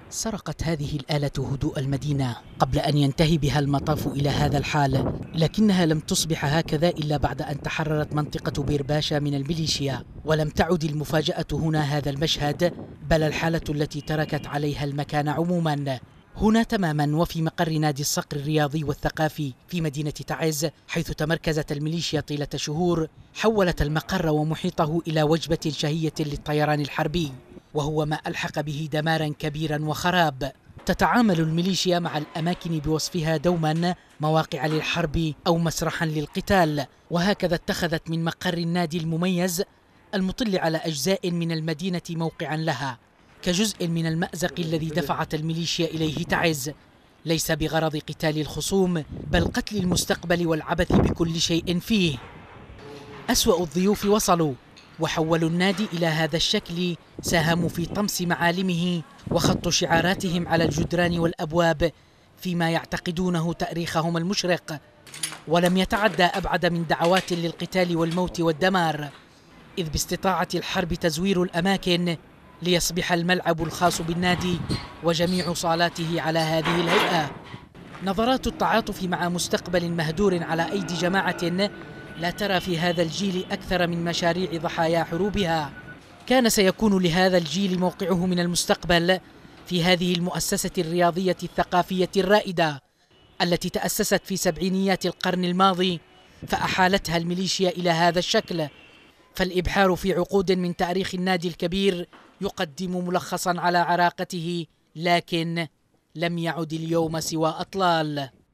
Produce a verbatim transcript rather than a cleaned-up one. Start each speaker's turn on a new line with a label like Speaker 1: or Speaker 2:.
Speaker 1: سرقت هذه الآلة هدوء المدينة قبل أن ينتهي بها المطاف إلى هذا الحال، لكنها لم تصبح هكذا إلا بعد أن تحررت منطقة بيرباشا من الميليشيا. ولم تعد المفاجأة هنا هذا المشهد، بل الحالة التي تركت عليها المكان عموما. هنا تماما وفي مقر نادي الصقر الرياضي والثقافي في مدينة تعز، حيث تمركزت الميليشيا طيلة شهور، حولت المقر ومحيطه إلى وجبة شهية للطيران الحربي، وهو ما ألحق به دمارا كبيرا وخراب. تتعامل الميليشيا مع الأماكن بوصفها دوما مواقع للحرب أو مسرحا للقتال، وهكذا اتخذت من مقر النادي المميز المطل على أجزاء من المدينة موقعا لها، كجزء من المأزق الذي دفعت الميليشيا إليه تعز، ليس بغرض قتال الخصوم بل قتل المستقبل والعبث بكل شيء فيه. أسوأ الضيوف وصلوا وحولوا النادي إلى هذا الشكل، ساهموا في طمس معالمه وخطوا شعاراتهم على الجدران والأبواب فيما يعتقدونه تاريخهم المشرق، ولم يتعدى أبعد من دعوات للقتال والموت والدمار، إذ باستطاعة الحرب تزوير الأماكن ليصبح الملعب الخاص بالنادي وجميع صالاته على هذه الهيئة. نظرات التعاطف مع مستقبل مهدور على أيدي جماعة لا ترى في هذا الجيل أكثر من مشاريع ضحايا حروبها. كان سيكون لهذا الجيل موقعه من المستقبل في هذه المؤسسة الرياضية الثقافية الرائدة التي تأسست في سبعينيات القرن الماضي، فأحالتها الميليشيا إلى هذا الشكل. فالإبحار في عقود من تاريخ النادي الكبير يقدم ملخصا على عراقته، لكن لم يعد اليوم سوى أطلال.